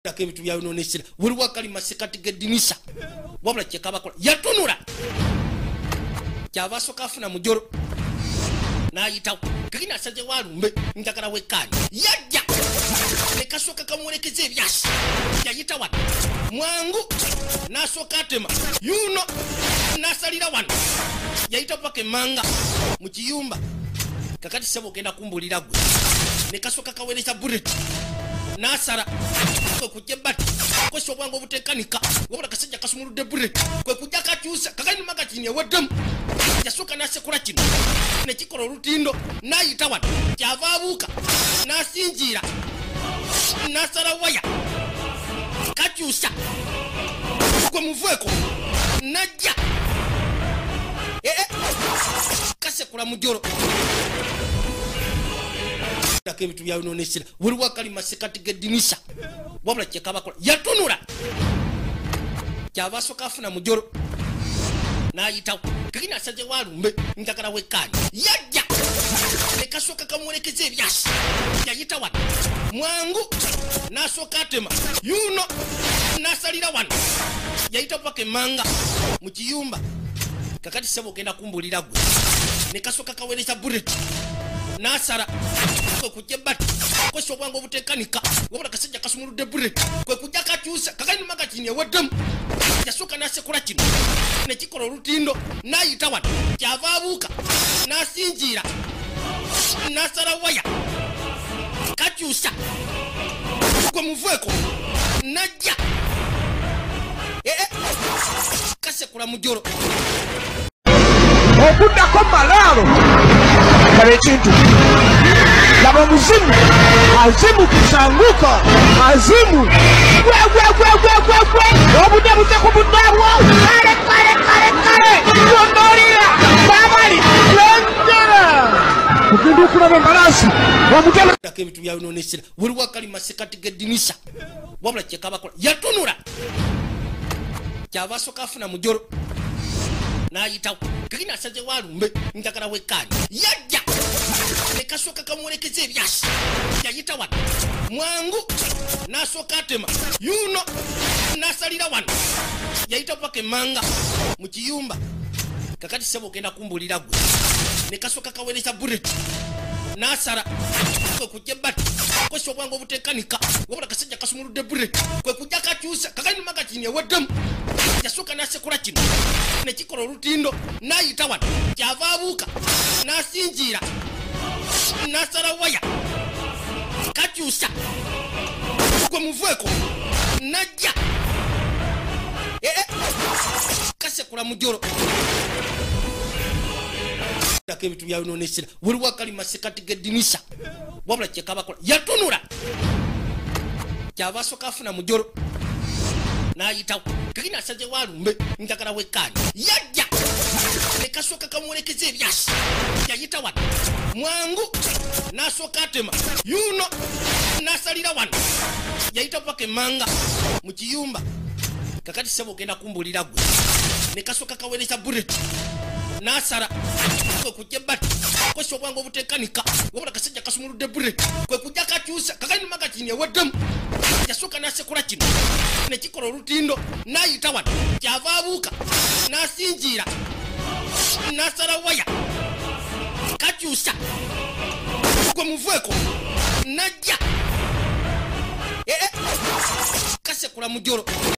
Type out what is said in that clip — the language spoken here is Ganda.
Dake bitu bya nonesira buli wakali masekati gedinisa wabula kyekabakola yatunula kyavasoka afuna mujoro nayitawo kakina asaze walumbe njagala wekani yajja nekasoka kamuwelekeza ebyasi yayita wano mwangu nasoka atema yuno nasalira wano yayita paka emanga mu kiyumba kakati sebo ogenda kumbulira gwe nekasoka kaweereza buleti nasara kwe kujja bati kwesi obwangu obutekanika wabula kasajja kasumuludde buleti kwe kujja kakyusa kakani magazini eweddemu yasoka nasekula kino nekikola olutindo nayita wano kyava abuuka nasinziira nasala waya kakyusa gwe muveeko najja kasekula mujoro dake bitu bya nonesira buli wakali masekati gedinisa wabula kyekabakola yatunula kyavasoka afuna mujoro nayitawo kakina asaze walumbe njagala wekani yajja nekasoka kamuwelekeza ebyasi yayita wano mwangu nasoka atema yuno nasalira wano yayita paka emanga mu kiyumba kakati sebo ogenda kumbulira gwe nekasoka kaweereza buleti nasara kwe kujja bati kwesi obwangu obutekanika wabula kasajja kasumuludde buleti kwe kujja kakyusa kakani magazini eweddemu yasoka nasekula kino nekikola olutindo nayita wano kyava abuuka nasinziira nasala waya kakyusa gwe muveeko najja kasekula mujoro okuddako malaalo kale ekintu laba omuzimu azimu kusanguka azimu gwe obudde bute ku buddaabwo kale yondolira babali yongera kugenda okulaba embalaasi omutala dake bitu bya nonesira buli wakali masekati gedinisa wabula kyekabakola yatunula kyavasoka afuna mujoro nayitawo kakina asaze walumbe njagala wekani yajja nekasoka kamuwelekeza ebyasi yayita wano mwangu nasoka atema yuno nasalira wano yayita paka emanga mu kiyumba kakati sebo ogenda kumbulira gwe nekasoka kaweereza buleti nasara kwe kujja bati kwesi obwangu obutekanika wabula kasajja kasumuludde buleti kwe kujja kakyusa kakani magazini eweddemu yasoka nasekula kino nekikola olutindo nayita wano kyava abuuka nasinziira nasala waya kakyusa gwe muveeko najja kasekula mujoro dake bitu bya nonesira buli wakali masekati gedinisa wabula kyekabakola yatunula kyavasoka afuna mujoro nayitawo kakina asaze walumbe njagala wekani yajja nekasoka kamuwelekeza ebyasi yayita wano mwangu nasoka atema yuno nasalira wano yayita paka emanga mu kiyumba kakati sebo ogenda kumbulira gwe nekasoka kaweereza buleti nasara kwe kujja bati kwesi obwangu obutekanika wabula kasajja kasumuludde buleti kwe kujja kakyusa kakani magazini eweddemu yasoka nasekula kino nekikola olutindo nayita wano kyava abuuka nasinziira nasala waya kakyusa gwe muveeko najja kasekula mujoro